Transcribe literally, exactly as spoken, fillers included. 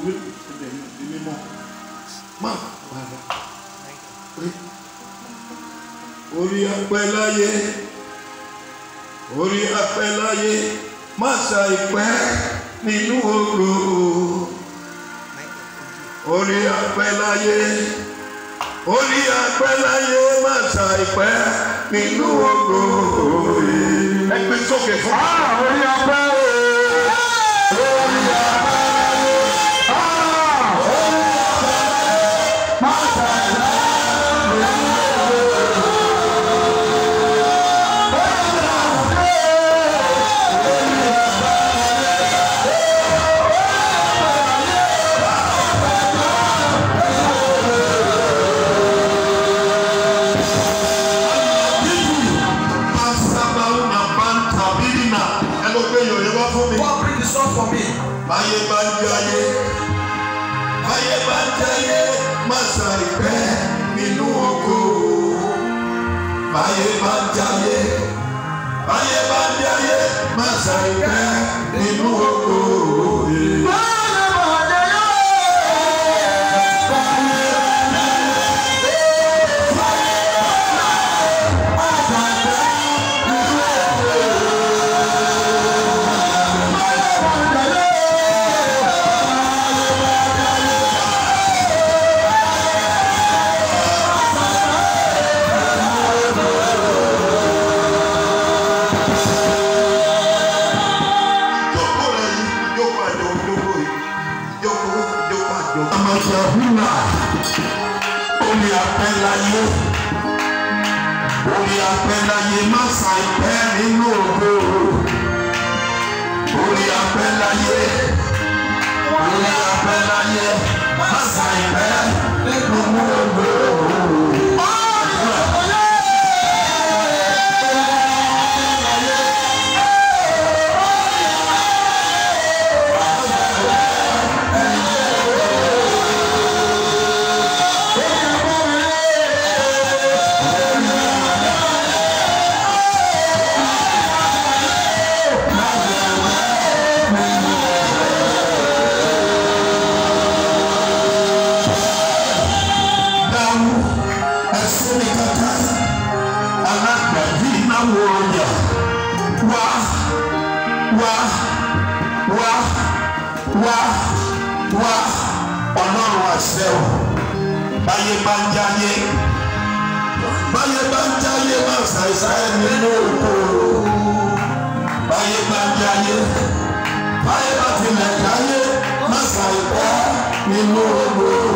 Ori Ape'Naye, Ori Ape'Naye, masa ìpẹ́ nínú ògo. Ori Ape'Naye, Ori Ape'Naye, masa ìpẹ́ nínú ògo. Ẹgbẹ́ sókè fún mi. Ori Ape'Naye. Baye banjaye, baye banjaye, masa ìpẹ́ nínú ògo. Baye banjaye, baye banjaye, masa ìpẹ́ nínú ògo. Ori Ape'Naye, Ori Ape'Naye, masa ìpẹ́ nínú ògo. Ori Ape'Naye, Ori Ape'Naye, masa ìpẹ́ nínú ògo. Baye banjaye, baye banjaye, masa ìpẹ́ nínú ògo. Baye banjaye, baye batilẹ̀ jáyé, masa ìpẹ́ nínú ògo.